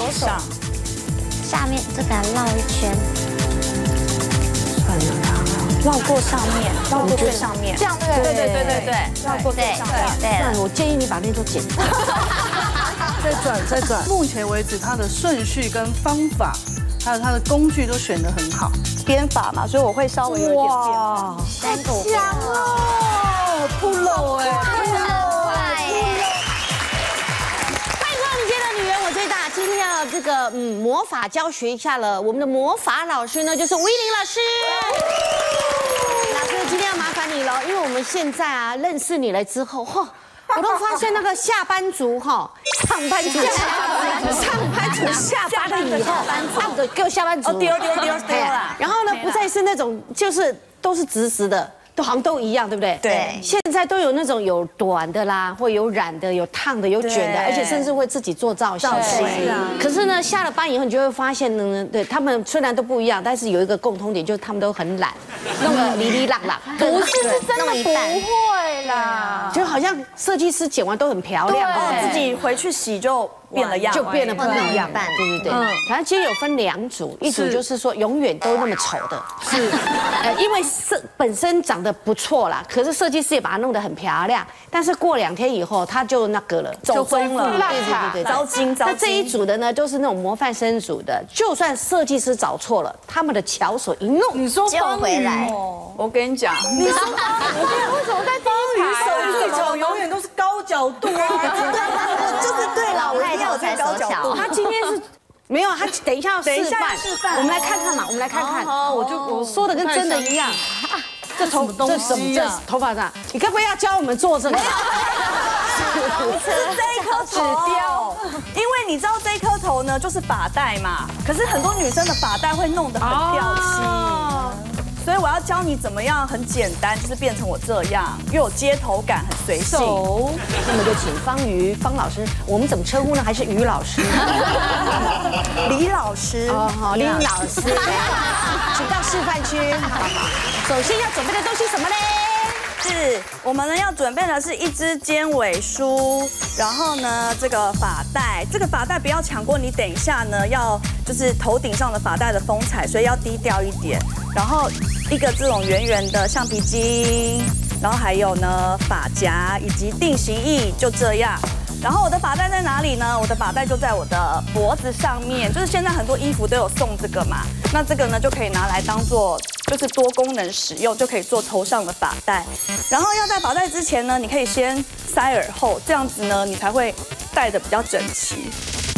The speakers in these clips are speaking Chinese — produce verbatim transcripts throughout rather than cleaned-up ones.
上， 下面这个绕一圈， 算了啦，绕过上面，绕过最上面，这样对对对对对对，绕过最上面。 对， 我建议你把那都剪掉。 再转再转。目前为止，它的顺序跟方法，还有它的工具都选得很好。 编法嘛，所以我会稍微有一点变化。 三股强哦，不漏哎， 很快耶！ 欢迎光临今天的女人我最大。今天要这个嗯魔法教学一下了，我们的魔法老师呢就是威玲老师。老师今天要麻烦你了，因为我们现在啊认识你了之后，哈。我都发现那个下班族哈，上班族上班族下班了以后，上个给我下班族， 丢丢丢丢啦。 然后呢，不再是那种就是都是直直的，都好像都一样，对不对？ 对。 现在都有那种有短的啦，或有染的，有烫的，有卷的，而且甚至会自己做造型。可是呢，下了班以后，你就会发现呢，对他们虽然都不一样，但是有一个共通点，就是他们都很懒，弄个哩哩浪浪。 不是，是真的不会啦， 就好像设计师剪完都很漂亮， 哦，自己回去洗就变了样， 就变得不一样。对对对，反正其实有分两组，一组就是说永远都那么丑的，是，呃，因为设本身长得不错啦，可是设计师也把它弄得很漂亮，但是过两天以后他就那个了， 走中了， 对对对， 糟心糟心。 那这一组的呢，都是那种模范生组的，就算设计师找错了，他们的巧手一弄， 你说就回来。 我跟你讲，你说为什么在第一排？ 手技巧永远都是高角度啊， 就是对了，我一定要才手巧。 他今天是。没有，他等一下要示范， 示范， 我们来看看嘛，我们来看看。 好，我就我说的跟真的一样。 这头这什么？这头发上，你该不会要教我们做这个？ 是这一颗指标，因为你知道这一颗头呢，就是发带嘛。可是很多女生的发带会弄得很掉漆。所以我要教你怎么样很简单，就是变成我这样，又有街头感，很随性。 那么就请方瑜方老师，我们怎么称呼呢？还是于老师？ 李老师。 哦，好，李老师，请到示范区。首先要准备的东西什么嘞？ 是我们呢要准备的是一支尖尾梳，然后呢这个发带，这个发带不要抢过，你等一下呢要就是头顶上的发带的风采，所以要低调一点。然后一个这种圆圆的橡皮筋，然后还有呢发夹以及定型液，就这样。然后我的发带在哪里呢？我的发带就在我的脖子上面，就是现在很多衣服都有送这个嘛，那这个呢就可以拿来当做就是多功能使用，就可以做头上的发带。然后要戴发带之前呢，你可以先塞耳后，这样子呢你才会戴得比较整齐。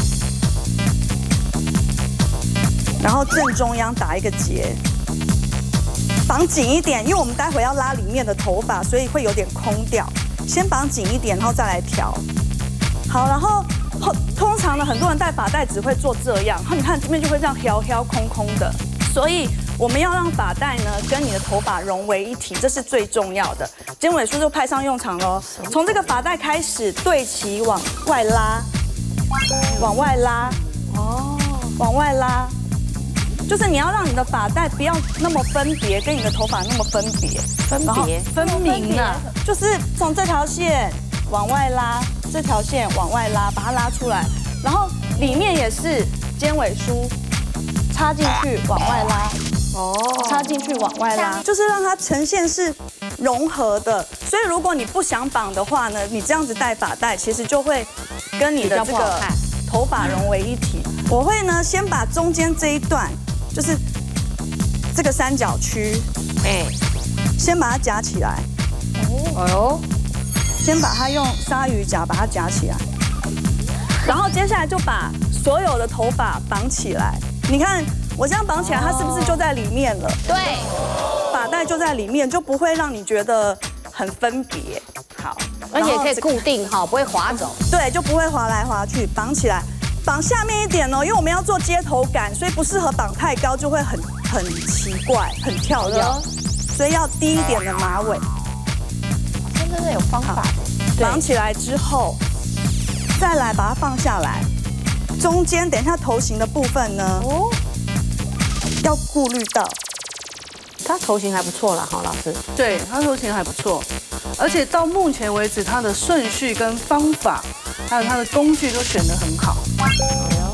然后正中央打一个结，绑紧一点，因为我们待会要拉里面的头发，所以会有点空掉。先绑紧一点，然后再来调。好，然后通常呢，很多人戴发带只会做这样，然后你看这边就会这样飘飘空空的，所以我们要让发带呢跟你的头发融为一体，这是最重要的。尖尾梳就派上用场喽。从这个发带开始对齐往外拉，往外拉，哦，往外拉，就是你要让你的发带不要那么分别，跟你的头发那么分别， 分别分明啊， 就是从这条线往外拉。这条线往外拉，把它拉出来，然后里面也是尖尾梳，插进去往外拉，哦，插进去往外拉，就是让它呈现是融合的。所以如果你不想绑的话呢，你这样子戴发带，其实就会跟你的这个头发融为一体。我会呢先把中间这一段，就是这个三角区，哎，先把它夹起来。哦哟。先把它用鲨鱼夹把它夹起来，然后接下来就把所有的头发绑起来。你看我这样绑起来，它是不是就在里面了？ 对， 发带就在里面，就不会让你觉得很分别。好， 而且可以固定哈，不会滑走。 对，就不会滑来滑去。绑起来，绑下面一点哦，因为我们要做街头感，所以不适合绑太高，就会很很奇怪，很跳跃。所以要低一点的马尾。 真的有方法的， 绑起来之后，再来把它放下来。中间等一下头型的部分呢，哦，要顾虑到。 他头型还不错啦，哈，老师。 对，他头型还不错，而且到目前为止，他的顺序跟方法，还有他的工具都选得很好。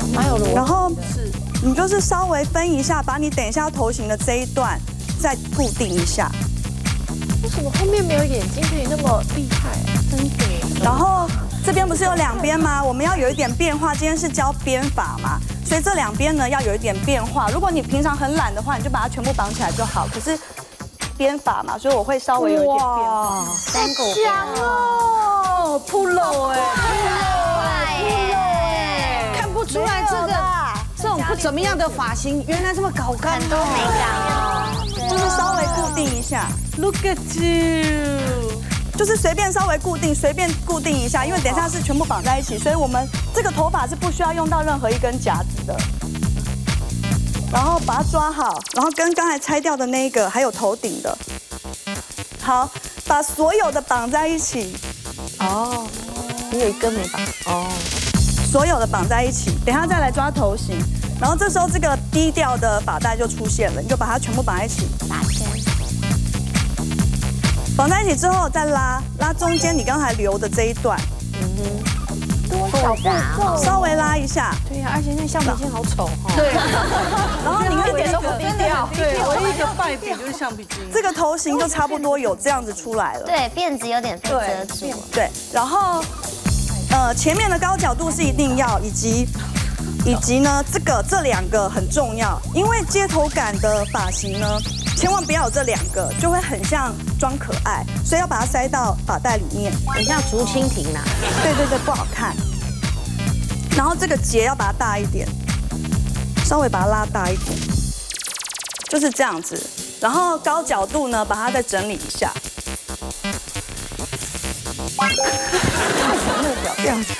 蛮有逻辑。 然后你就是稍微分一下，把你等一下头型的这一段再固定一下。 为什么后面没有眼睛可以那么厉害？真的。 然后这边不是有两边吗？我们要有一点变化。今天是教编法嘛，所以这两边呢要有一点变化。如果你平常很懒的话，你就把它全部绑起来就好。可是编法嘛，所以我会稍微有一点变化。 三股香哦， 扑漏哎， 看不出来这个这种不怎么样的发型，原来这么搞干， 很多美感哦， 就是稍微固定一下。 Look at you， 就是随便稍微固定，随便固定一下，因为等一下是全部绑在一起，所以我们这个头发是不需要用到任何一根夹子的。然后把它抓好，然后跟刚才拆掉的那一个还有头顶的，好，把所有的绑在一起。 哦，你有一根没绑哦， 所有的绑在一起，等一下再来抓头型。然后这时候这个低调的发带就出现了，你就把它全部绑在一起， 打圈， 绑在一起之后再拉，拉中间你刚才留的这一段， 多少步骤？ 稍微拉一下。 对呀，而且那橡皮筋好丑哈。 对， 然后你看一点都不低调。 对，唯一一个败笔就是橡皮筋。 这个头型就差不多有这样子出来了。 对，辫子有点被遮住了。 对，然后呃前面的高角度是一定要，以及以及呢这个这两个很重要，因为街头感的发型呢，千万不要有这两个，就会很像装可爱，所以要把它塞到发带里面， 很像竹蜻蜓呐。 对对对，不好看。然后这个结要把它大一点，稍微把它拉大一点，就是这样子。然后高角度呢，把它再整理一下。表情，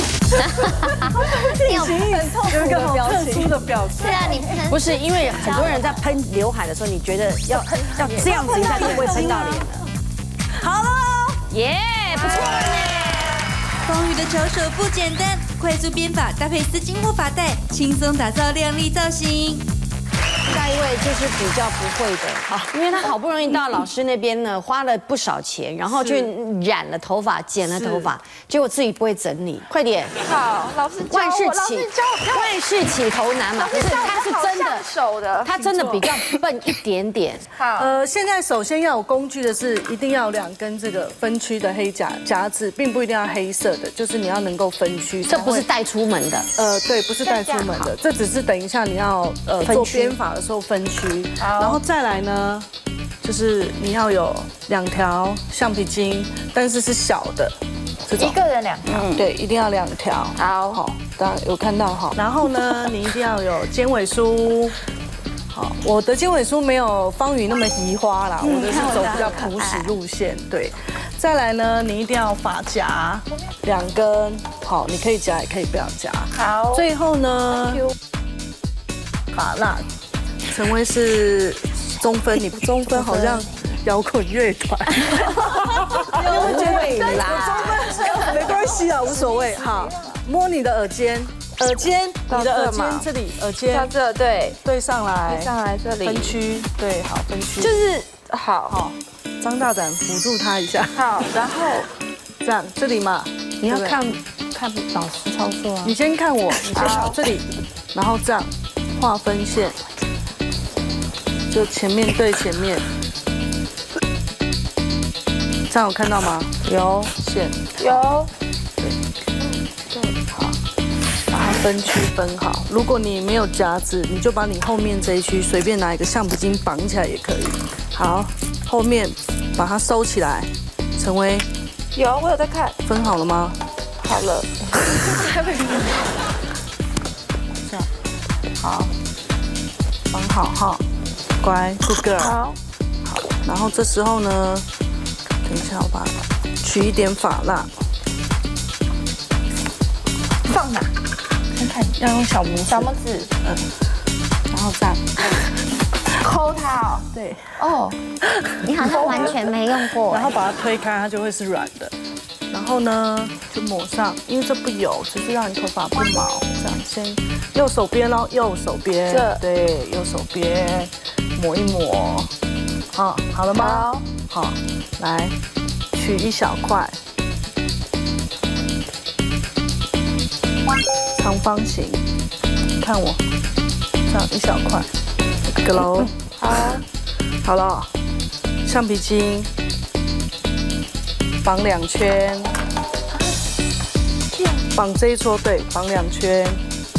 你有很痛有一个好特殊的表情。 对啊，你喷不是因为很多人在喷刘海的时候，你觉得要要这样子一下就不会喷到脸了。 好了， 耶，不错呢。 丰腴的巧手不简单，快速编发搭配丝巾或发带，轻松打造靓丽造型。 下一位就是比较不会的，因为他好不容易到老师那边呢，花了不少钱，然后去染了头发、剪了头发，结果自己不会整理。快点， 好，老师教万事我，老起师教我， 万事起头难嘛，可是他是真的， 手的， 他真的比较笨一点点。 好， 呃，现在首先要有工具的是，一定要有两根这个分区的黑夹夹子，并不一定要黑色的，就是你要能够分区。 这不是带出门的， 呃，对，不是带出门的，这只是等一下你要呃做编发的时候分区。然后再来呢，就是你要有两条橡皮筋，但是是小的，这种一个人两条， 对，一定要两条。 好， 好，大家有看到哈。然后呢，你一定要有尖尾梳。好，我的尖尾梳没有方宇那么移花啦，我的是走比较朴实路线。对，再来呢，你一定要发夹两根，好，你可以夹也可以不要夹。 好， 最后呢，发蜡。陈威是中分，你中分好像摇滚乐团， 不会啦， 没关系啊，无所谓。好，摸你的耳尖，耳尖，你的耳尖这里，耳尖到这对， 对上来， 上来这里分区，对，好分区， 就是好， 好，张大胆辅助他一下， 好，然后这样这里嘛， 你要看看老师操作啊。 你先看我，你先看这里，然后这样画分线。就前面对前面，这样有看到吗？有线， 有， 对，好，把它分区分好。如果你没有夹子，你就把你后面这一区随便拿一个橡皮筋绑起来也可以。好，后面把它收起来，成为有，我有在看， 分好了吗？ 好了， 这样，好，绑好哈。乖 ，good girl。 好， 好，然后这时候呢，等一下我把取一点发蜡， 放哪？ 看看要用小拇指， 小拇指， 嗯，然后这样， 抠它哦。 对， 哦， 你好像完全没用过然。后把它推开，它就会是软的。然后呢，就抹上，因为这不油，只是让你头发不毛。这样先右手边咯，右手边， 这对，右手边抹一抹。好，好了吗？ 好， 好，来取一小块，长方形， 看我，这样一小块，一个喽。 好， 好了，橡皮筋绑两圈，绑这一撮，对，绑两圈，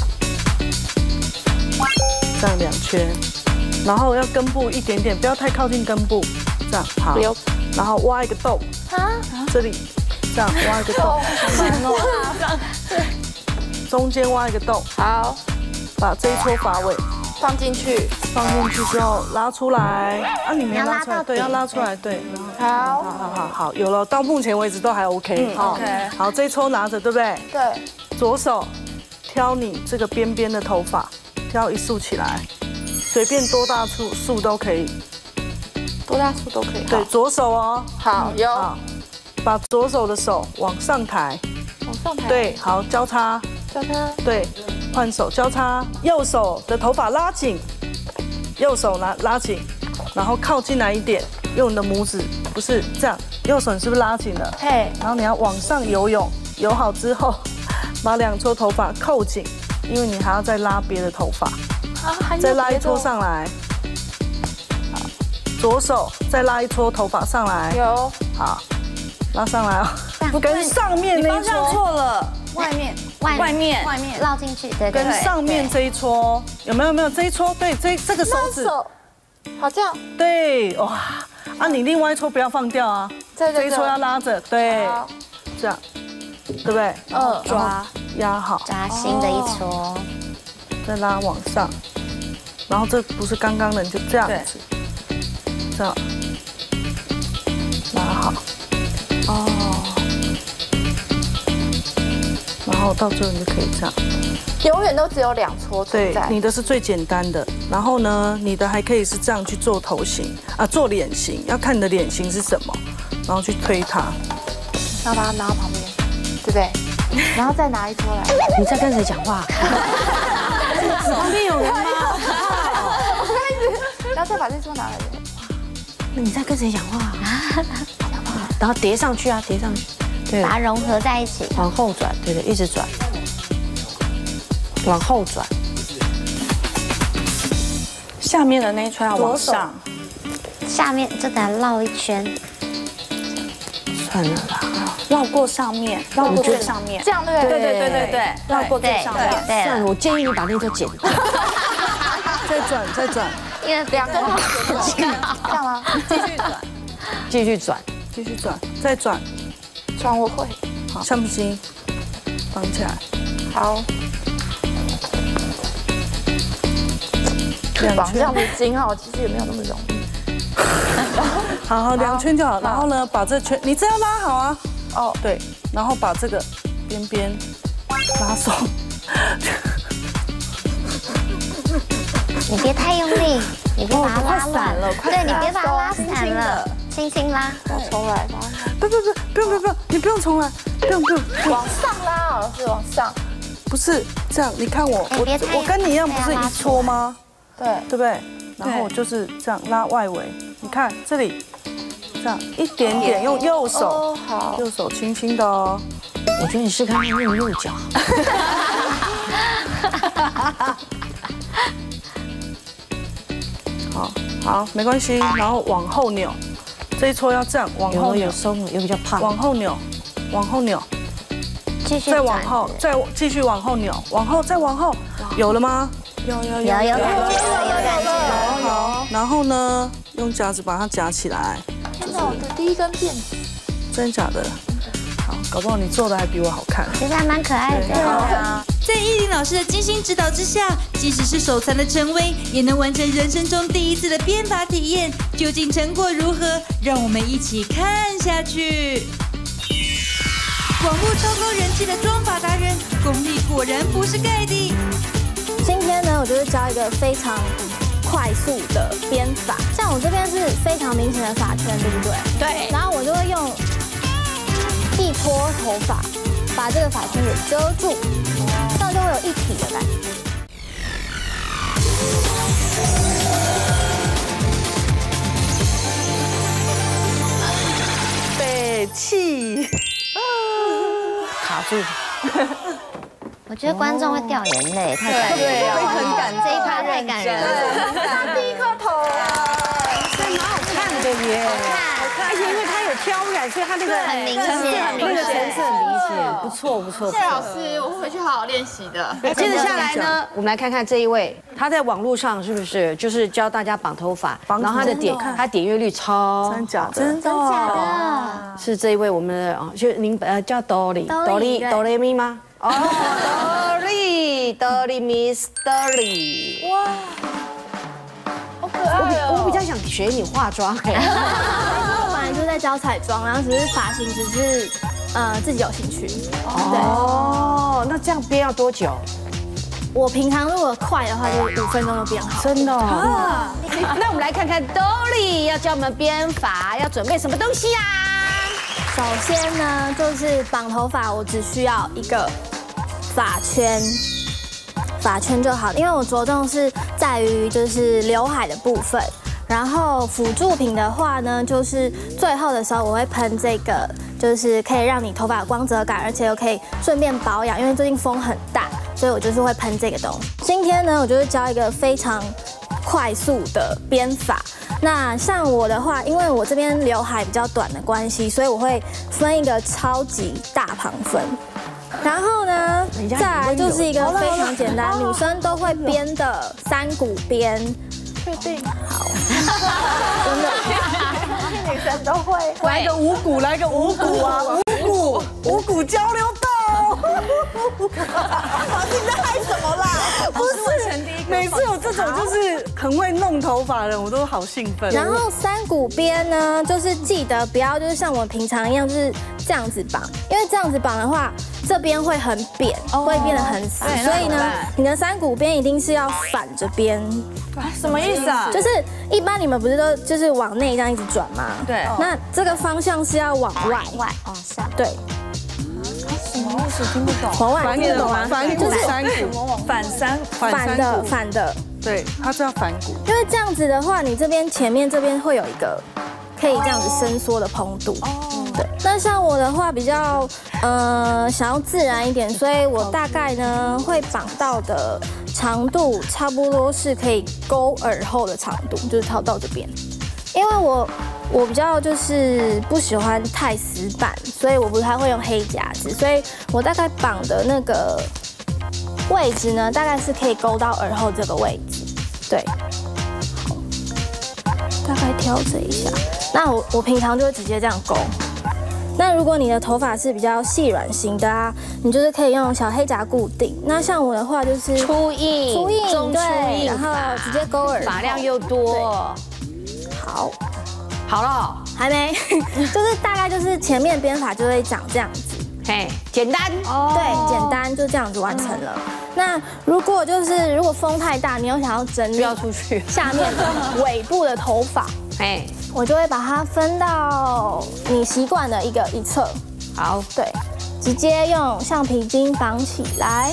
这样两圈，然后要根部一点点，不要太靠近根部，这样好。 不要然后挖一个洞， 啊， 这里这样挖一个洞， 好难哦。 中间挖一个洞， 好， 把这一撮发尾放进去。 放进去之后拉出来，啊，你没有拉出来，对，要拉出来，对，然后。 好， 好好好好，有了，到目前为止都还 OK。好 OK 好，这一撮拿着，对不对？ 对， 左手挑你这个边边的头发，挑一束起来，随便多大束束都可以。 多大束都可以。 对，左手哦。 好，有， 好，把左手的手往上抬， 往上抬。， 对，好，交叉， 交叉。 对，换手交叉，右手的头发拉紧，右手拿拉紧，然后靠近来一点，用你的拇指，不是这样，右手你是不是拉紧了？ 嘿， 然后你要往上游泳，游好之后，把两撮头发扣紧，因为你还要再拉别的头发， 啊，还有再拉一撮别的上来。好，左手再拉一撮头发上来， 有， 好，拉上来哦，跟上面那一方向撮， 错了， 外面， 外面外面绕进去，对对跟上面这一撮有没有？有没有这一撮？对，这这个手指， 手，好这样， 对，哇，啊，你另外一撮不要放掉啊， 这这一撮要拉着，对， 好， 这样，对不对？ 嗯， 抓压好， 扎新的一撮， 再拉往上，然后这不是刚刚的，你就这样子，这样拉好，哦，然后到最后你就可以这样， 永远都只有两撮存对， 在。 你的是最简单的，然后呢，你的还可以是这样去做头型啊，做脸型，要看你的脸型是什么，然后去推它， 然后把它拿到旁边，对不对？然后再拿一撮来。 你在跟谁讲话？旁边有人吗？ 然后再把这撮拿来。 你在跟谁讲话？然后叠上去啊，叠上去，对， 把它融合在一起。 往后转，对对，一直转，往后转， 下面的那一圈要往上， 下面就给它绕一圈， 算了啦， 绕过上面，绕过最上面， 这样对不对？ 对对对对对，绕过最对上面。 对算了，我建议你把那个剪掉。 再转再转， 因为两个好这样吗？ 继续转， 继续转， 继续转，再转， 转我会。 好，橡皮筋绑起来， 好， 两圈绑橡皮筋哈，其实也没有那么容易。 好好两圈就好，然后呢，把这圈你这样拉好啊， 哦， 对，然后把这个边边拉松， 你别太用力，你别把它拉乱了快对你别把它拉松散了，轻轻拉。 我重来，把不不不，不用不用不用，你不用重来，不用不用， 它往上拉，好像是往上。 不是这样，你看我我哎别太我跟你一样，不是一撮吗？ 对， 对不对？然后我就是这样拉外围，你看这里，这样一点点，用右手， 哦，好， 右手轻轻的哦。 我觉得你试看看用右脚。 好，好，没关系，然后往后扭，这一撮要这样往后扭有有，松了，有比较胖。 往后扭，往后扭， 继续再往转后，再继续往后扭，往后再往后，有了吗？ 有有有有感觉了，有感觉了。 好，然后呢，用夹子把它夹起来， 天哪，我的第一根辫子。 真的假的？好，搞不好你做的还比我好看。 其实还蛮可爱对的。 在依林老师的精心指导之下，即使是手残的陈威，也能完成人生中第一次的编发体验。究竟成果如何？让我们一起看下去。网络超高人气的妆发达人，功力果然不是盖的。 今天呢，我就是教一个非常快速的编法，像我这边是非常明显的发圈，对不对？ 对， 然后我就会用一撮头发把这个发圈给遮住，这样就会有一体的感觉。 北气， 卡住。 我觉得观众会掉眼泪，太感人了， 会很感动， 这一趴太感人了。 他第一颗头啊， 对，蛮好看的耶，好看，而且因为它有挑染，所以它那个很明显那个层次很明显，不错不错。 谢老师，我会回去好好练习的。 接着下来呢，我们来看看这一位，他在网络上是不是就是教大家绑头发，然后他的点他点阅率超真假的？ 真的假的？ 是这一位我们的啊，就您呃叫 Dolly Dolly Dolly 咪吗？哦 ，Dolly Dolly Miss Dolly， 哇， 好可爱哦！ 我比较想学你化妆哎。 我本来就在教彩妆，然后只是发型只是呃自己有兴趣。 哦，那这样编要多久？ 我平常如果快的话，就是五分钟就变好。 真的哦。那我们来看看 Dolly 要教我们编发要准备什么东西啊？ 首先呢，就是绑头发，我只需要一个发圈，发圈就好，因为我着重是在于就是刘海的部分。然后辅助品的话呢，就是最后的时候我会喷这个，就是可以让你头发有光泽感，而且又可以顺便保养，因为最近风很大，所以我就是会喷这个东西。今天呢，我就是教一个非常快速的编法。那像我的话，因为我这边刘海比较短的关系，所以我会分一个超级大旁分。然后呢，再来就是一个非常简单，女生都会编的三股编。 确定？ 好，真的， 女生都会。 来个五股，来个五股啊，五股，五股交流道。 老师你在嗨什么啦？ 不是，每次有这种就是很会弄头发的人，我都好兴奋。 然后三股编呢，就是记得不要就是像我平常一样就是这样子绑，因为这样子绑的话，这边会很扁，会变得很死，所以呢，你的三股编一定是要反着编。 什么意思啊？ 就是一般你们不是都就是往内这样一直转吗？ 对。 那这个方向是要往外， 外往上。 对。 什么意思？听不懂。 往外听得懂吗？ 反股三股， 反三， 反的反的。 对，它是要反骨。 因为这样子的话，你这边前面这边会有一个可以这样子伸缩的蓬度。哦。对。那像我的话比较呃想要自然一点，所以我大概呢会绑到的长度差不多是可以勾耳后的长度，就是套到这边。因为我我比较就是不喜欢太死板，所以我不太会用黑夹子，所以我大概绑的那个位置呢，大概是可以勾到耳后这个位置。对，好，大概调整一下。那我我平常就会直接这样勾。那如果你的头发是比较细软型的啊，你就是可以用小黑夹固定。那像我的话就是粗硬、 粗硬， 中粗对， 硬， 然后直接勾耳后， 发量又多。 好， 好了， 还没，就是大概就是前面编法就会长这样子。 嘿，简单哦，对，简单就这样子完成了。那如果就是如果风太大，你又想要整理不要出去下面的尾部的头发， 哎， 我就会把它分到你习惯的一个一侧。 好， 对，直接用橡皮筋绑起来。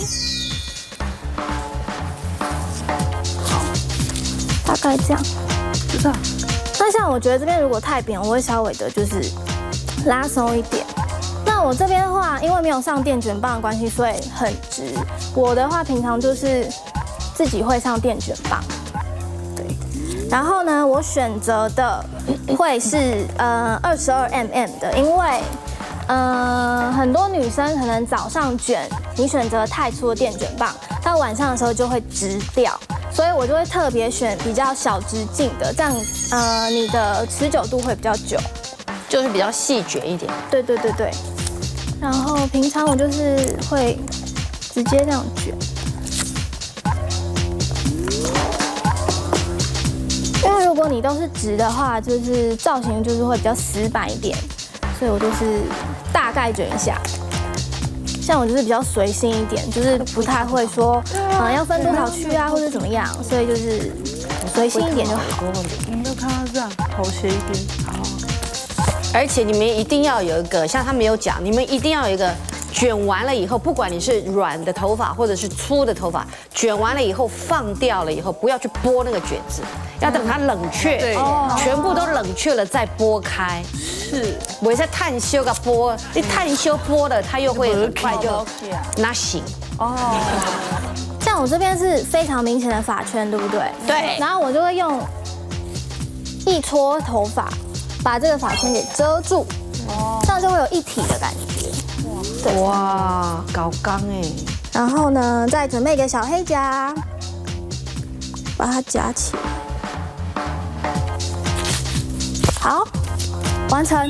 好，大概这样， 就这样。 那像我觉得这边如果太扁，我会稍微的就是拉松一点。那我这边的话，因为没有上电卷棒的关系，所以很直。我的话平常就是自己会上电卷棒，对。然后呢，我选择的会是呃二十二 mm 的，因为呃很多女生可能早上卷，你选择太粗的电卷棒，到晚上的时候就会直掉。所以我就会特别选比较小直径的，这样呃你的持久度会比较久， 就是比较细卷一点。 对对对对。然后平常我就是会直接这样卷，因为如果你都是直的话，就是造型就是会比较死板一点，所以我就是大概卷一下。像我就是比较随性一点，就是不太会说，嗯，要分多少区啊，或者怎么样，所以就是随性一点就好。 你没有看他这样头斜一边，好。 而且你们一定要有一个，像他没有讲，你们一定要有一个卷完了以后，不管你是软的头发或者是粗的头发，卷完了以后放掉了以后，不要去拨那个卷子，要等它冷却， 对， 全部都冷却了再拨开。是，我在炭修个拨，你炭修拨了，它又会很快就那行。 哦，像我这边是非常明显的发圈，对不对？ 对然后我就会用一撮头发把这个发圈给遮住，哦，这样就会有一体的感觉。对， 哇，搞刚哎。 然后呢，再准备一个小黑夹，把它夹起来。好，完成。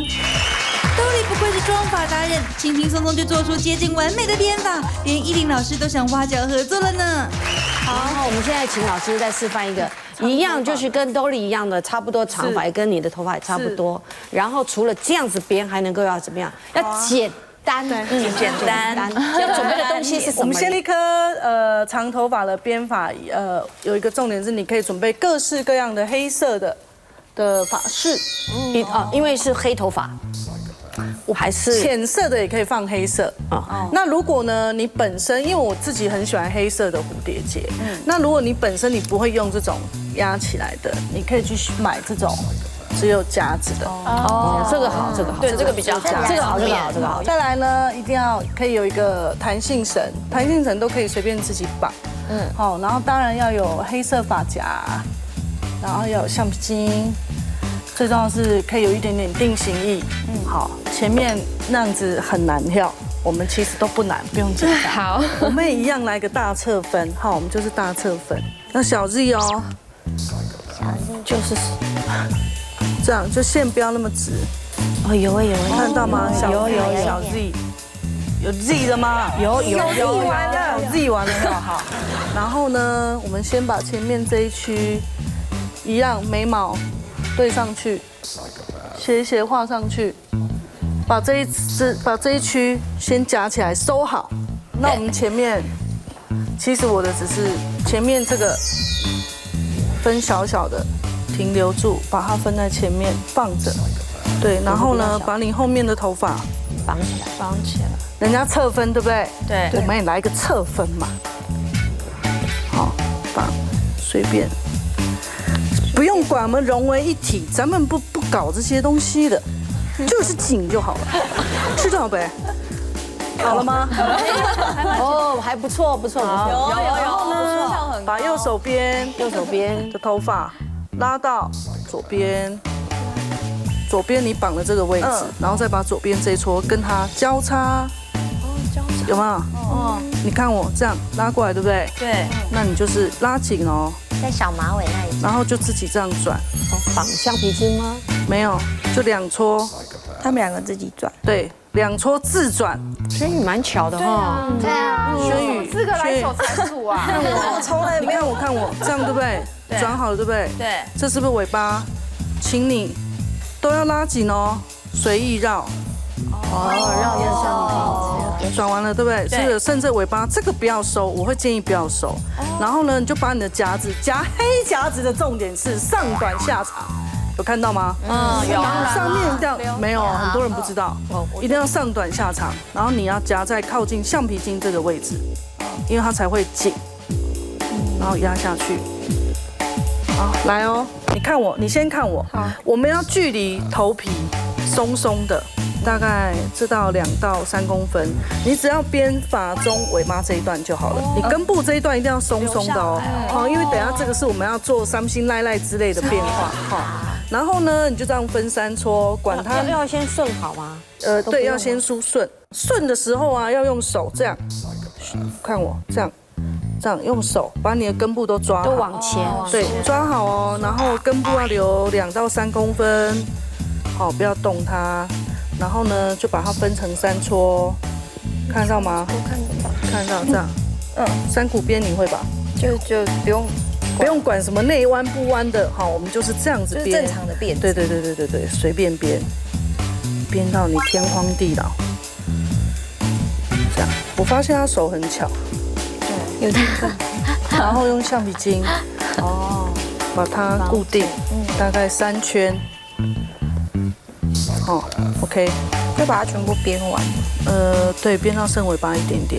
Dolly 不愧是妆发达人，轻轻松松就做出接近完美的编发，连依林老师都想挖角合作了呢。 好，我们现在请老师再示范一个，一样就是跟 Dolly 一样的，差不多长发，也跟你的头发也差不多。然后除了这样子编，还能够要怎么样？要简单， 嗯，简单。 要准备的东西是什么？ 我们仙丽科呃长头发的编法，呃有一个重点是你可以准备各式各样的黑色的的发饰， 因啊，因为是黑头发。我还是浅色的也可以放黑色啊。那如果呢，你本身因为我自己很喜欢黑色的蝴蝶结，嗯，那如果你本身你不会用这种压起来的，你可以去买这种只有夹子的。 哦，这个好，这个好， 对，这个比较好， 这个好，这个好，这个好。 再来呢，一定要可以有一个弹性绳，弹性绳都可以随便自己绑。嗯，好，然后当然要有黑色发夹，然后要有橡皮筋。最重要是可以有一点点定型意，嗯，好，前面那样子很难跳，我们其实都不难，不用紧张。 好， 我们也一样来个大侧分，好，我们就是大侧分。那小 Z 哦， 小 Z 就是这样，就线不要那么直。 哦，有哎有哎， 看到吗？小有有小 Z， 有 Z 的吗？ 有有有有完了，有 Z 完了，好。然后呢，我们先把前面这一区一样眉毛。对上去，斜斜画上去，把这一支把这一区先夹起来收好。那我们前面，其实我的只是前面这个分小小的停留住，把它分在前面放着。对，然后呢，把你后面的头发绑起来， 绑起来。 人家侧分对不对？ 对， 我们也来一个侧分嘛。好，绑，随便。不用管我们融为一体，咱们不不搞这些东西的，就是紧就好了，知道呗？好了吗？ 哦，还不错，不错，不错。 有有有， 呢，把右手边右手边的头发拉到左边，左边你绑的这个位置，然后再把左边这一撮跟它交叉。有没有？哦，你看我这样拉过来，对不对？ 对。 那你就是拉紧哦。 在小马尾那里， 然后就自己这样转。 绑橡皮筋吗？ 没有，就两撮。 他们两个自己转。 对，两撮自转。 轩宇蛮巧的哈。 对啊， 轩宇， 四个来手才组啊！ 看我，从来你看我看我，这样对不对？转好了对不对？ 对。 这是不是尾巴？请你都要拉紧哦，随意绕。 哦，绕着橡皮。 转完了，对不对？是，甚至尾巴这个不要收，我会建议不要收。然后呢，你就把你的夹子夹黑夹子的重点是上短下长，有看到吗？ 嗯，有。 上面这样没有，很多人不知道，一定要上短下长，然后你要夹在靠近橡皮筋这个位置，因为它才会紧，然后压下去。好，来哦，你看我，你先看我。好，我们要距离头皮松松的。大概这到两到三公分，你只要编发中尾巴这一段就好了。你根部这一段一定要松松的哦，好，因为等下这个是我们要做三星赖赖之类的变化哈。然后呢，你就这样分三撮，管它要先顺好吗？ 呃，对，要先梳顺。顺的时候啊，要用手这样，看我这样，这样用手把你的根部都抓好， 都往前， 对，抓好哦。然后根部要留两到三公分，好，不要动它。然后呢，就把它分成三撮，看得到吗？看得到，看得到，这样。嗯，山谷编你会吧？ 就就不用不用管什么内弯不弯的，好，我们就是这样子编， 正常的编。 对对对对对对，随便编，编到你天荒地老。这样，我发现他手很巧， 有点笨。 然后用橡皮筋，哦，把它固定，大概三圈。哦 ，OK， 就把它全部编完。 呃，对，编到剩尾巴一点点。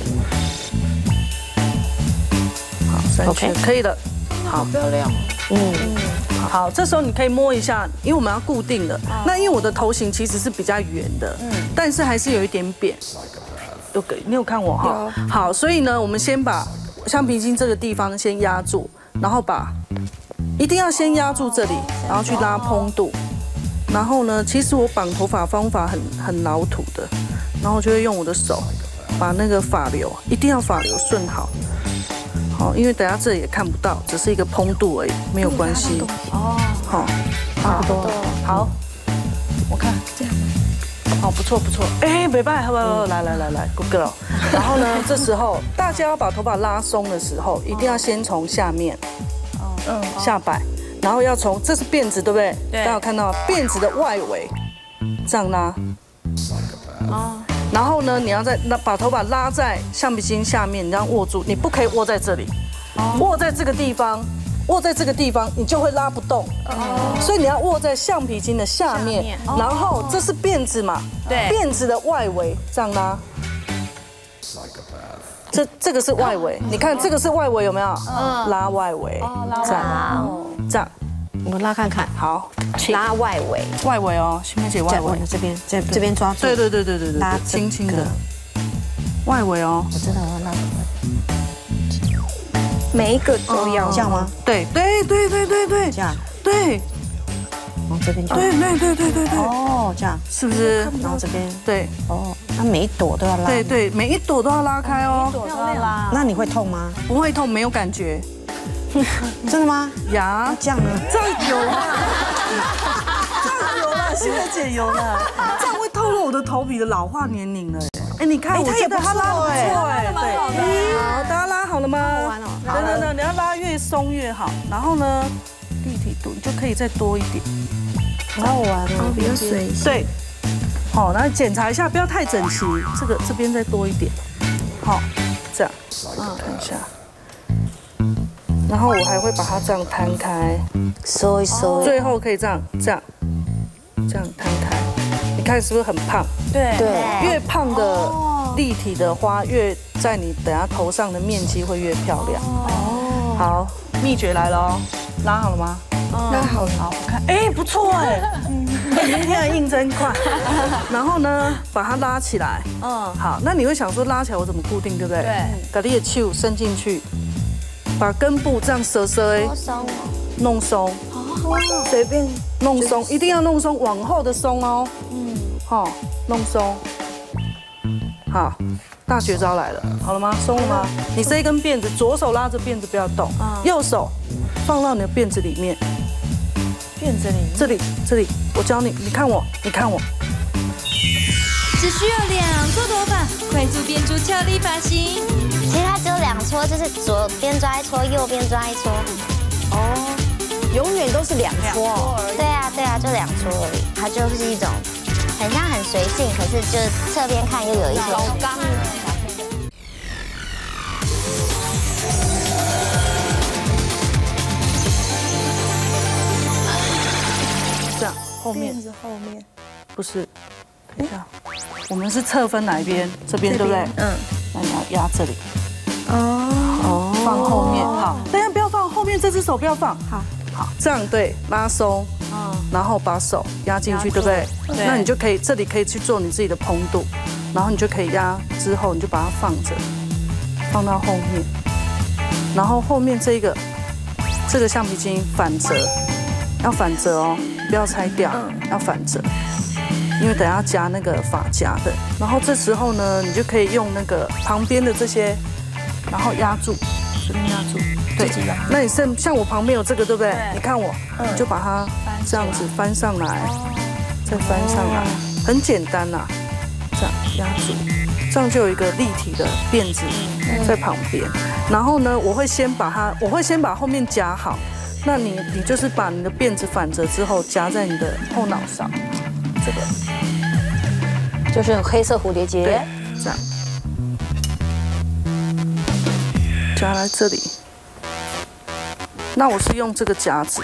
好，三圈可以了。好漂亮。 嗯，好，这时候你可以摸一下，因为我们要固定的。那因为我的头型其实是比较圆的，嗯，但是还是有一点扁。 有给你有看我哈？好，所以呢，我们先把橡皮筋这个地方先压住，然后把一定要先压住这里，然后去拉蓬度。然后呢，其实我绑头发方法很很老土的，然后就会用我的手把那个发流，一定要发流顺好。好，因为等下这里也看不到，只是一个蓬度而已，没有关系。哦，好，差不多。好，我看这样。好，不错不错。哎，没办法，来来来来 ，Good girl。然后呢，这时候大家要把头发拉松的时候，一定要先从下面，嗯，下摆，然后要从这是辫子，对不对？对。大家有看到辫子的外围，这样拉。哦。然后呢，你要在那把头发拉在橡皮筋下面，你这样握住，你不可以握在这里，握在这个地方，握在这个地方，你就会拉不动。所以你要握在橡皮筋的下面，然后这是辫子嘛，对，辫子的外围这样拉。这这个是外围，你看这个是外围有没有？嗯，拉外围，这样，这样。 我们拉看看， 好， 拉外围， 外围哦，欣梅姐外围， 这边这这边抓住， 对对对对对对，拉轻轻的，外围哦， 我知道我要拉外围， 每一个都要这样吗？ 对对对对对对， 这样， 对， 然后这边就， 对对对对对对， 哦，这样是不是？ 然后这边， 对， 哦，那每一朵都要拉， 对对，每一朵都要拉开哦， 朵都要拉。 那你会痛吗？ 不会痛，没有感觉。 真的吗？ 呀， 这样呢？ 这样有了，这样有了，欣梅姐有了，这样会透露我的头皮的老化年龄了。哎，你看，我觉得他拉不错哎，对，好，大家拉好了吗？ 完了， 等等等，你要拉越松越好。然后呢，立体度你就可以再多一点。 好好玩哦， 比较随性。 对，好，然后检查一下，不要太整齐，这个这边再多一点。好，这样，嗯，看一下。然后我还会把它这样摊开， 收一收， 最后可以这样这样这样摊开，你看是不是很胖？ 对对， 越胖的立体的花，越在你等下头上的面积会越漂亮。哦，好，秘诀来了哦，拉好了吗？ 拉好了， 好，我看，哎，不错哎，明天的印真快。然后呢，把它拉起来。嗯，好，那你会想说拉起来我怎么固定，对不对？对，把你的手伸进去。把根部这样折折哎，弄松，随便弄松，一定要弄松，往后的松哦。嗯，好，弄松。好，大绝招来了，好了吗？松了吗？你这一根辫子，左手拉着辫子不要动，右手放到你的辫子里面。 辫子里面， 这里这里，我教你，你看我，你看我。 只需要两撮头发，快速变出俏丽发型。 其实它只有两撮，就是左边抓一撮，右边抓一撮。 哦，永远都是两撮。 对啊，对啊，就两撮而已。它就是一种很像很随性，可是就侧边看又有一些高刚的。 这样，后面辫子后面不是，等一下，我们是侧分哪一边？这边对不对？嗯，那你要压这里。哦，放后面。好，等下不要放后面，这只手不要放。好，好，这样对，拉松，然后把手压进去，对不对？对。那你就可以，这里可以去做你自己的蓬度，然后你就可以压，之后你就把它放着，放到后面，然后后面这个这个橡皮筋反折，要反折哦，不要拆掉，要反折。因为等下夹那个发夹的，然后这时候呢，你就可以用那个旁边的这些，然后压住，随便压住，对，那你像像我旁边有这个，对不对？你看我，你就把它这样子翻上来，再翻上来，很简单啦，这样压住，这样就有一个立体的辫子在旁边。然后呢，我会先把它，我会先把后面夹好，那你你就是把你的辫子反折之后夹在你的后脑勺。这个就是黑色蝴蝶结， 这样夹来这里。那我是用这个夹子，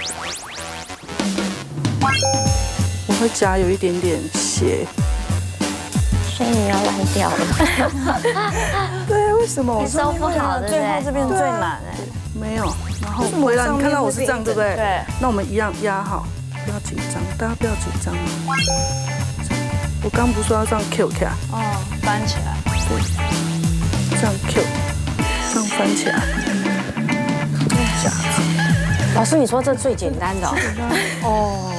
我会夹有一点点斜， 所以你要烂掉了。 对，为什么？ 你收不好，对不对？ 最后这边最难哎。 没有，然后回来你看到我是这样，对不对？对。那我们一样压好。不要紧张，大家不要紧张。我刚不是说要这样 Q 起来？ 哦，翻起来。 这样 Q， 这样翻起来，夹子。 老师，你说这最简单的哦？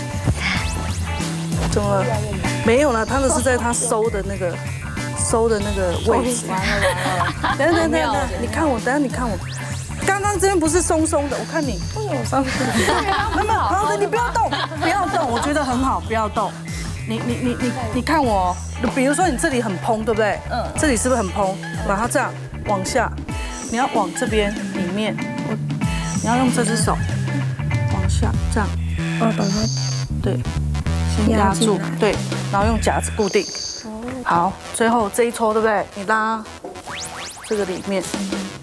怎么了？没有了，他的是在他收的那个收的那个位置。完了完了！等等等等，你看我，等下你看我。刚刚这边不是松松的，我看你。上去。没有没有，好的，你不要动，不要动，我觉得很好，不要动。你你你你你看我，比如说你这里很蓬，对不对？嗯。这里是不是很蓬？把它这样往下，你要往这边里面，我你要用这只手往下这样。哦，把它对。先压住，对，然后用夹子固定。好，最后这一撮，对不对？你拉这个里面，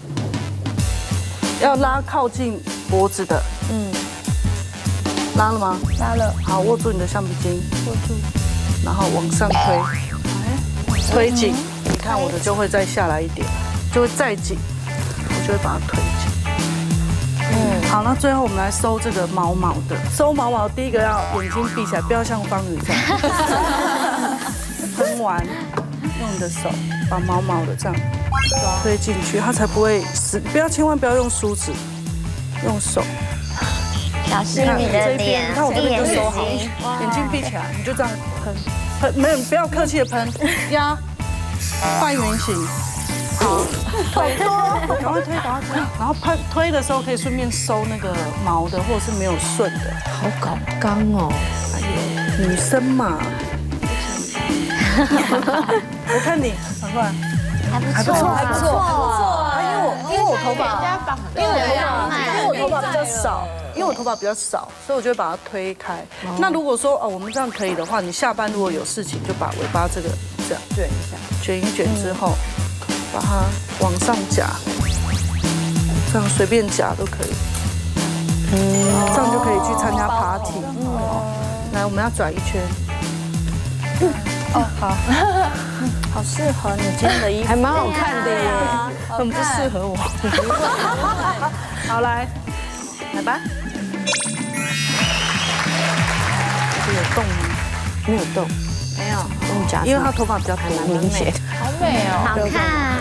要拉靠近脖子的。嗯，拉了吗？ 拉了。 好，握住你的橡皮筋，握住，然后往上推，推紧。你看我的就会再下来一点，就会再紧，我就会把它推紧。嗯，好，那最后我们来收这个毛毛的。收毛毛，第一个要眼睛闭起来，不要像方宇这样。喷完，用你的手把毛毛的这样推进去，它才不会死。不要，千万不要用梳子，用手。 小心你的脸， 你看我这边就收好，眼睛闭起来，你就这样喷，喷没有，不要客气的喷，压，半圆形。好，推多，赶快推，赶快推，然后喷推的时候可以顺便收那个毛的，或者是没有顺的。 好搞刚哦， 哎呦，女生嘛。我看你，赶快， 还不错，还不错， 还不错啊！因为我因为我头发，因为我头发，因为我头发比较少，因为我头发比较少，所以我就会把它推开。那如果说哦，我们这样可以的话，你下班如果有事情，就把尾巴这个这样卷一下，卷一卷之后。把它往上夹，这样随便夹都可以。嗯，这样就可以去参加 party。来，我们要转一圈。哦，好，好适合你今天的衣服， 还蛮好看的耶， 很不适合我。好，来，来吧。这有动吗？ 没有动。 没有， 用夹， 因为他头发比较多， 明显， 好美哦， 好看。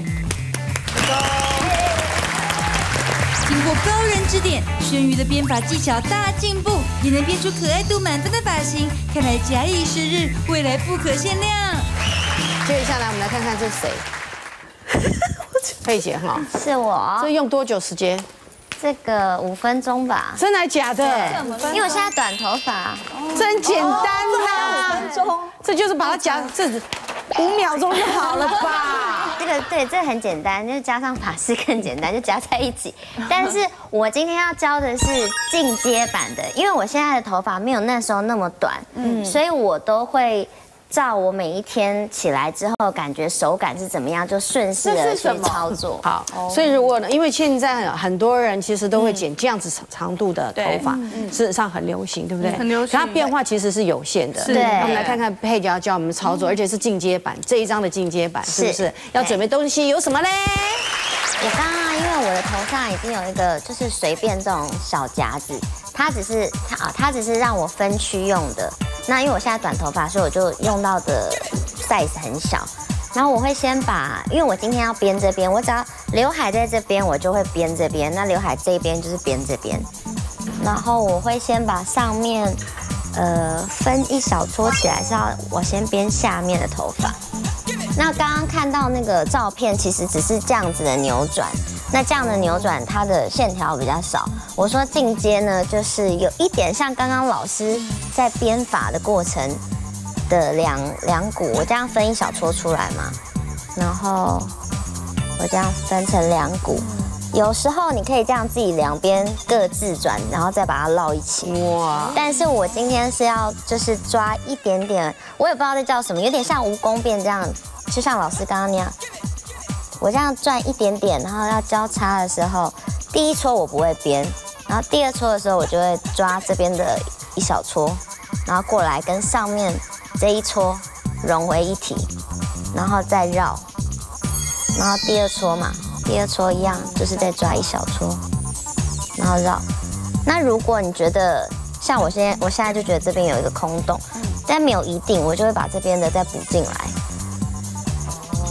经过高人指点，轩瑜的编发技巧大进步，也能编出可爱度满分的发型。看来假以时日，未来不可限量。 接下来我们来看看这是谁，佩姐哈， 是我。 这用多久时间？ 这个五分钟吧。 真的假的？ 因为我现在短头发。 真简单呐， 五分钟， 这就是把它夹，这五秒钟就好了吧？ 这个对，这很简单，就加上发饰更简单，就夹在一起。但是我今天要教的是进阶版的，因为我现在的头发没有那时候那么短，嗯，所以我都会。照我每一天起来之后，感觉手感是怎么样，就顺势的去操作。 好，所以如果呢，因为现在很多人其实都会剪这样子长度的头发，事实上很流行，对不对？ 很流行。 它变化其实是有限的。 对。 我们来看看佩姐要教我们操作，而且是进阶版，这一张的进阶版是不是？要准备东西有什么嘞？ 我刚刚因为我的头上已经有一个就是随便这种小夹子，它只是它啊，它只是让我分区用的。那因为我现在短头发，所以我就用到的 size 很小。然后我会先把，因为我今天要编这边，我只要刘海在这边，我就会编这边；那刘海这边就是编这边。然后我会先把上面，呃，分一小撮起来，是要我先编下面的头发。那刚刚看到那个照片，其实只是这样子的扭转。那这样的扭转，它的线条比较少。我说进阶呢，就是有一点像刚刚老师在编发的过程的两两股，我这样分一小撮出来嘛，然后我这样分成两股。有时候你可以这样自己两边各自转，然后再把它绕一起。哇！但是我今天是要就是抓一点点，我也不知道这叫什么，有点像蜈蚣辫这样，就像老师刚刚那样。我这样转一点点，然后要交叉的时候，第一撮我不会编，然后第二撮的时候我就会抓这边的一小撮，然后过来跟上面这一撮融为一体，然后再绕，然后第二撮嘛，第二撮一样就是再抓一小撮，然后绕。那如果你觉得像我现在，我现在就觉得这边有一个空洞，但没有一定，我就会把这边的再补进来。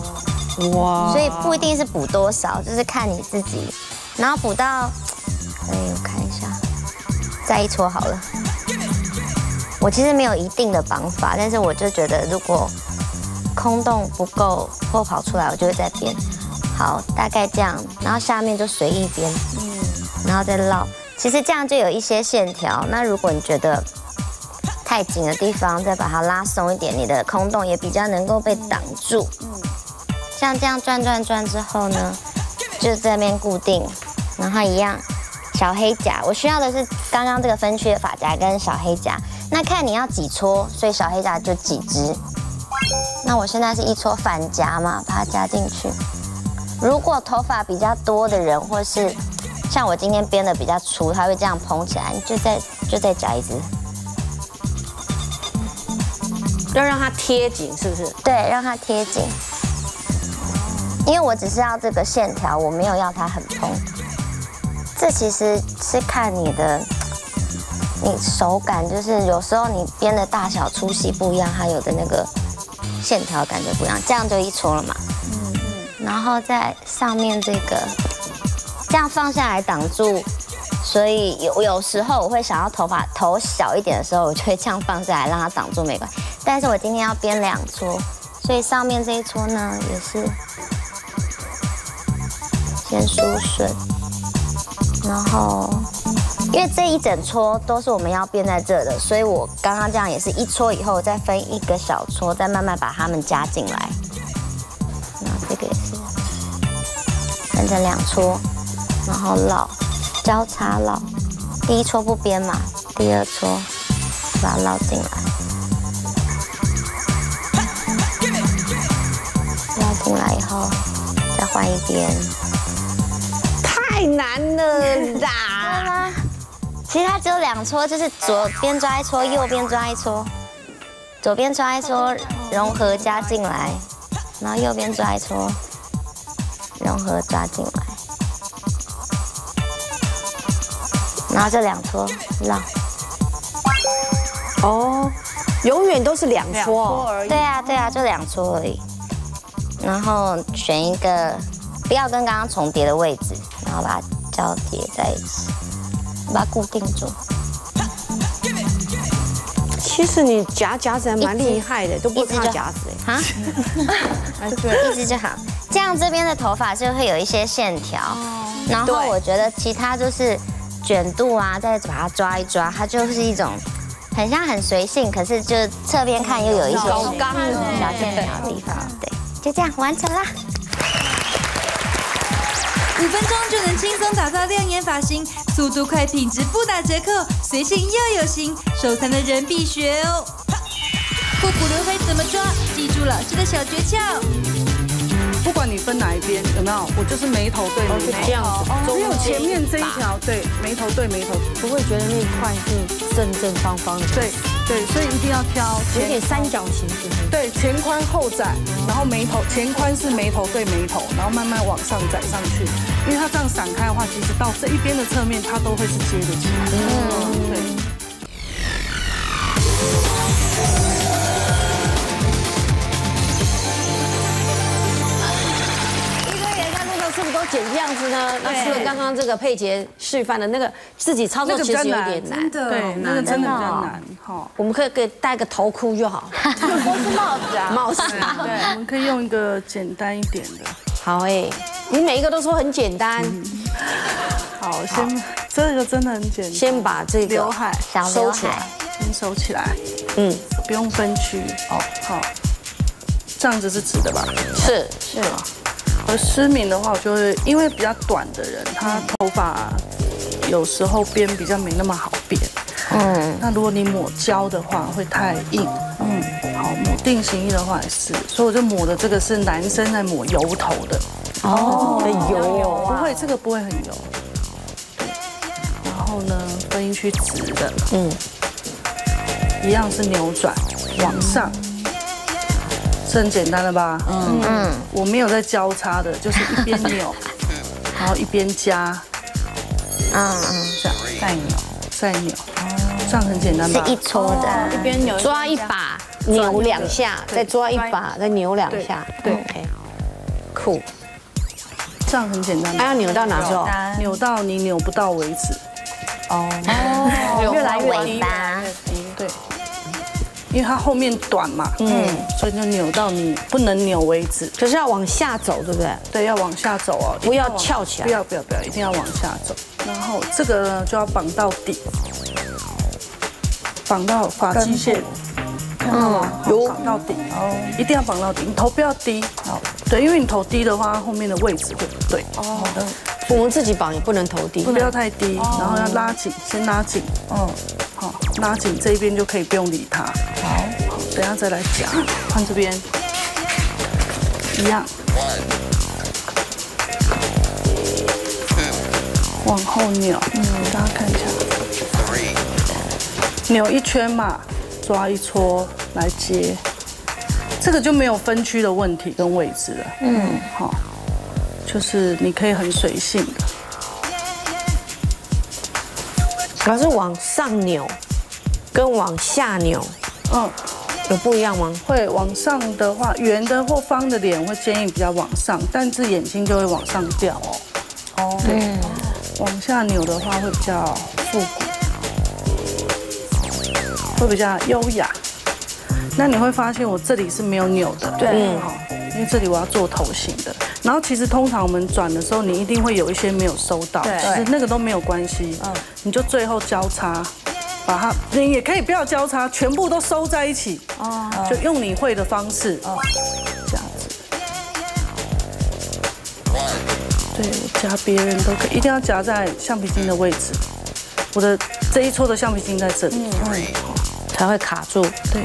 哇！所以不一定是补多少，就是看你自己。然后补到，哎，我看一下，再一撮好了。我其实没有一定的绑法，但是我就觉得如果空洞不够或跑出来，我就会再编。好，大概这样，然后下面就随意编，嗯，然后再绕。其实这样就有一些线条。那如果你觉得太紧的地方，再把它拉松一点，你的空洞也比较能够被挡住。嗯，像这样转转转之后呢，就这边固定，然后一样小黑夹。我需要的是刚刚这个分区的发夹跟小黑夹。那看你要几撮，所以小黑夹就几支。那我现在是一撮反夹嘛，把它夹进去。如果头发比较多的人，或是像我今天编的比较粗，它会这样蓬起来，你就再就再夹一支。 要让它贴紧，是不是？ 对，让它贴紧。因为我只是要这个线条，我没有要它很蓬。这其实是看你的。你手感就是有时候你编的大小粗细不一样，它有的那个线条感觉不一样，这样就一撮了嘛。嗯嗯。然后在上面这个这样放下来挡住，所以有有时候我会想要头发头小一点的时候，我就会这样放下来让它挡住没关系。但是我今天要编两撮，所以上面这一撮呢也是先梳顺，然后。因为这一整撮都是我们要编在这的，所以我刚刚这样也是一撮以后再分一个小撮，再慢慢把它们加进来。然后这个也是分成两撮，然后绕，交叉绕。第一撮不编嘛，第二撮把它绕进来，绕进来以后再换一边。 太难了啦！ 其实它只有两撮，就是左边抓一撮，右边抓一撮，左边抓一撮融合加进来，然后右边抓一撮融合抓进来，然后这两撮绕。 哦，永远都是两撮而已。 对啊，对啊，就两撮而已。然后选一个不要跟刚刚重叠的位置，然后把它交叠在一起。把它固定住。 其实你夹夹子还蛮厉害的，都不怕夹子哎。啊？ 对，一直就好。这样这边的头发就会有一些线条，然后我觉得其他就是卷度啊，再把它抓一抓，它就是一种很像很随性，可是就侧边看又有一些小线条的地方。对，就这样完成啦。 五分钟就能轻松打造亮眼发型，速度快，品质不打折扣，随性又有型，手残的人必学哦。复古刘海怎么抓？记住老师的小诀窍。 不管你分哪一边，有没有？我就是眉头对眉头， 这样子， 只有前面这一条，对，眉头对眉头， 不会觉得那一块是正正方方的。 对对，所以一定要挑有点三角形，是不是？ 对，前宽后窄，然后眉头前宽是眉头对眉头，然后慢慢往上窄上去。因为它这样散开的话，其实到这一边的侧面，它都会是接得起来。嗯，对。 是不是都剪这样子呢？那除了刚刚这个佩杰示范的那个，自己操作其实有点难， 真的，对，那个真的比较难。好， 我们可以给戴个头箍就好， 或是帽子啊， 帽子。 对，我们可以用一个简单一点的。 好哎，你每一个都说很简单。 好，先这个真的很简单， 先把这个刘海收起来， 先收起来。 嗯， 不用分区。哦，好，这样子是直的吧？ 是是。 而失明的话，我就会因为比较短的人，他头发有时候编比较没那么好编。嗯，那如果你抹胶的话，会太硬。嗯，好，抹定型液的话也是，所以我就抹的这个是男生在抹油头的。 哦，油不会，这个不会很油。然后呢，分一区直的，嗯，一样是扭转往上。是很简单的吧？嗯嗯，我没有在交叉的，就是一边扭，然后一边加，嗯嗯，这样再扭再扭，这样很简单吧？ 是一撮的， 一边扭抓一把，扭两下，再抓一把，再扭两下。 对， 处？ 这样很简单。 还要扭到哪时候？ 扭到你扭不到为止。 哦， 越来越低。 尾巴， 对，因为它后面短嘛，嗯，所以就扭到你不能扭为止。 可是要往下走，对不对？ 对，要往下走哦， 不要翘起来。 不要不要不要，一定要往下走。然后这个呢就要绑到底，绑到发际线。嗯，有绑到底哦，一定要绑到底，你头不要低。好，对，因为你头低的话，后面的位置会不对。哦， 我们自己绑也不能头低， 不要太低，然后要拉紧，先拉紧。嗯，好，拉紧这一边就可以不用理它。好，等下再来夹，换这边一样，往后扭，嗯，大家看一下，扭一圈嘛。抓一撮来接，这个就没有分区的问题跟位置了。嗯，好，就是你可以很随性的。 老师往上扭跟往下扭，嗯，有不一样吗？ 会往上的话，圆的或方的脸会建议比较往上，但是眼睛就会往上掉哦。哦，对，往下扭的话会比较复古。会比较优雅，那你会发现我这里是没有扭的，对，好，因为这里我要做头型的。然后其实通常我们转的时候，你一定会有一些没有收到，其实那个都没有关系，嗯，你就最后交叉，把它，你也可以不要交叉，全部都收在一起，哦，就用你会的方式，哦，这样子。对，我夹别人都可以，一定要夹在橡皮筋的位置。我的这一撮的橡皮筋在这里，嗯， 才会卡住。 对。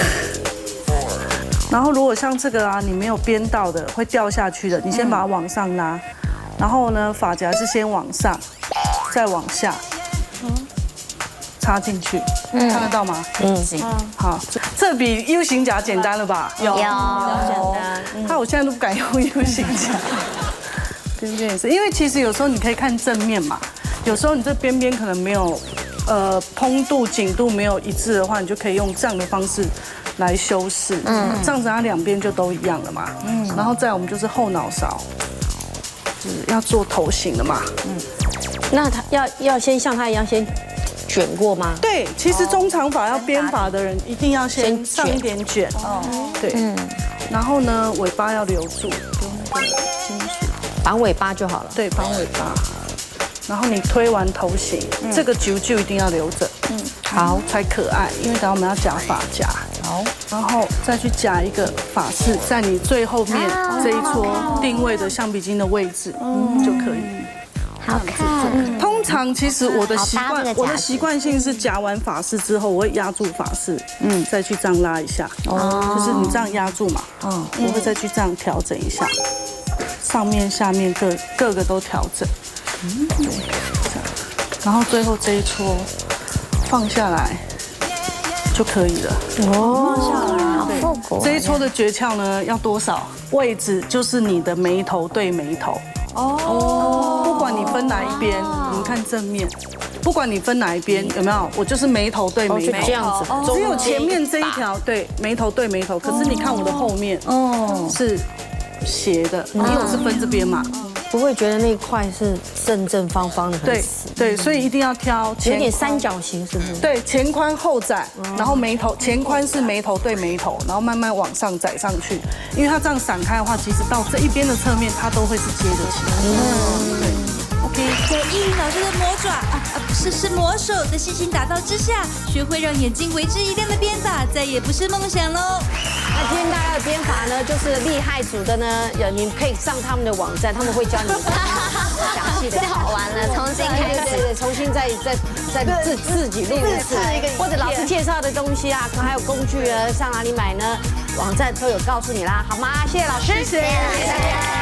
然后如果像这个啊，你没有编到的，会掉下去的，你先把它往上拉，然后呢，发夹是先往上，再往下，插进去，看得到吗？嗯，好，这比 U 型夹简单了吧？ 有， 简单。 那我现在都不敢用 U 型夹，边边也是，因为其实有时候你可以看正面嘛。有时候你这边边可能没有，呃，蓬度、紧度没有一致的话，你就可以用这样的方式来修饰。嗯，这样子它两边就都一样了嘛。嗯，然后再来我们就是后脑勺，就是要做头型的嘛。嗯， 那他要要先像他一样先卷过吗？ 对，其实中长发要编发的人一定要先上一点卷。哦，对，嗯，然后呢，尾巴要留住，留那个金属， 绑尾巴就好了。 对，绑尾巴。然后你推完头型，这个揪揪一定要留着，嗯，好才可爱，因为等下我们要夹发夹，好，然后再去夹一个发饰，在你最后面这一撮定位的橡皮筋的位置，嗯，就可以。 好看。 通常其实我的习惯，我的习惯性是夹完发饰之后，我会压住发饰，嗯，再去这样拉一下，哦，就是你这样压住嘛，嗯，我会再去这样调整一下，上面下面各各个都调整。嗯，对，这样，然后最后这一撮放下来就可以了。哦， 放下来，好复古。 这一撮的诀窍呢，要多少位置？就是你的眉头对眉头。哦，不管你分哪一边，你们看正面，不管你分哪一边，有没有？我就是眉头对眉头， 这样子。 只有前面这一条对眉头对眉头，可是你看我的后面，哦，是斜的，因为我是分这边嘛。 不会觉得那一块是正正方方的， 对对，所以一定要挑有点三角形，是不是？ 对，前宽后窄，然后眉头前宽是眉头对眉头，然后慢慢往上窄上去，因为它这样散开的话，其实到这一边的侧面它都会是接得起来。嗯，对 ，OK。在依云老师的魔爪啊啊，不是是魔手的细心打造之下，学会让眼睛为之一亮的编法，再也不是梦想喽。 那今天大家的编法呢，就是厉害组的呢，你可以上他们的网站，他们会教你详细的。 太好玩了，重新开始， 对对，重新再再再自自己录一次，或者老师介绍的东西啊，还有工具啊，上哪里买呢？网站都有告诉你啦，好吗？谢谢老师， 谢谢大家。